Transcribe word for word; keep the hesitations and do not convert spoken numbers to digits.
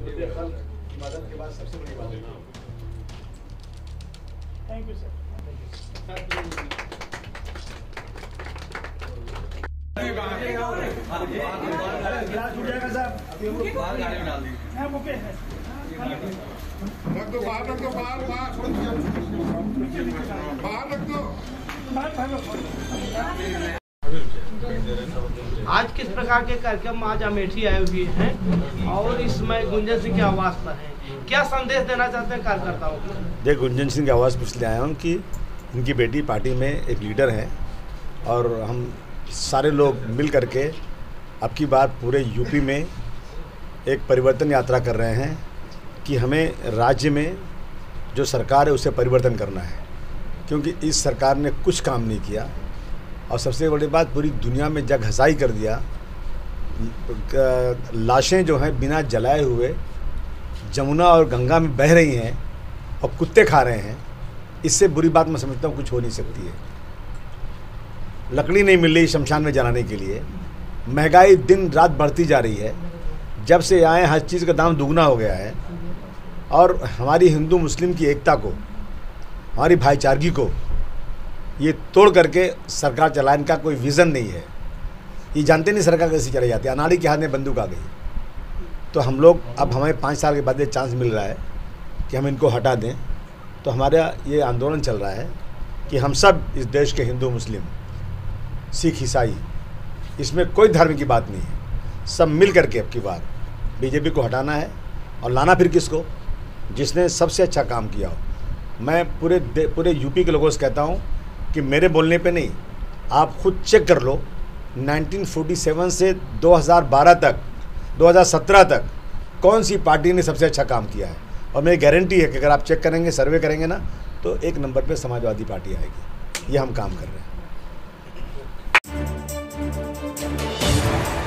इबादत के बाद सबसे बड़ी बात है। Thank you sir. रख दो बाहर, रख दो बाहर, बाहर बाहर रख दो। आज किस प्रकार के कार्यक्रम आज अमेठी आए हुए हैं और इस समय गुंजन सिंह की आवाज़ पर हैं, क्या संदेश देना चाहते हैं कार्यकर्ताओं को? देख, गुंजन सिंह की आवाज़ पर इसलिए आया हूँ कि उनकी बेटी पार्टी में एक लीडर है और हम सारे लोग मिल करके अब की बार पूरे यूपी में एक परिवर्तन यात्रा कर रहे हैं कि हमें राज्य में जो सरकार है उसे परिवर्तन करना है, क्योंकि इस सरकार ने कुछ काम नहीं किया और सबसे बड़ी बात पूरी दुनिया में जग हसाई कर दिया। लाशें जो हैं बिना जलाए हुए जमुना और गंगा में बह रही हैं और कुत्ते खा रहे हैं। इससे बुरी बात मैं समझता हूँ कुछ हो नहीं सकती है। लकड़ी नहीं मिल रही शमशान में जलाने के लिए, महंगाई दिन रात बढ़ती जा रही है, जब से आए हर चीज़ का दाम दुगना हो गया है और हमारी हिंदू मुस्लिम की एकता को, हमारी भाईचारगी को ये तोड़ करके सरकार चलाने का कोई विज़न नहीं है। ये जानते नहीं सरकार कैसे चलाई जाती है, अनाड़ी के हाथ में बंदूक आ गई। तो हम लोग अब हमें पाँच साल के बाद ये चांस मिल रहा है कि हम इनको हटा दें। तो हमारा ये आंदोलन चल रहा है कि हम सब इस देश के हिंदू मुस्लिम सिख ईसाई, इसमें कोई धर्म की बात नहीं है, सब मिल करके अब की बार बीजेपी को हटाना है और लाना फिर किसको, जिसने सबसे अच्छा काम किया हो। मैं पूरे पूरे यूपी के लोगों से कहता हूँ कि मेरे बोलने पे नहीं, आप खुद चेक कर लो उन्नीस सौ सैंतालीस से दो हज़ार बारह तक, दो हज़ार सत्रह तक कौन सी पार्टी ने सबसे अच्छा काम किया है। और मेरी गारंटी है कि अगर आप चेक करेंगे, सर्वे करेंगे ना, तो एक नंबर पे समाजवादी पार्टी आएगी। ये हम काम कर रहे हैं।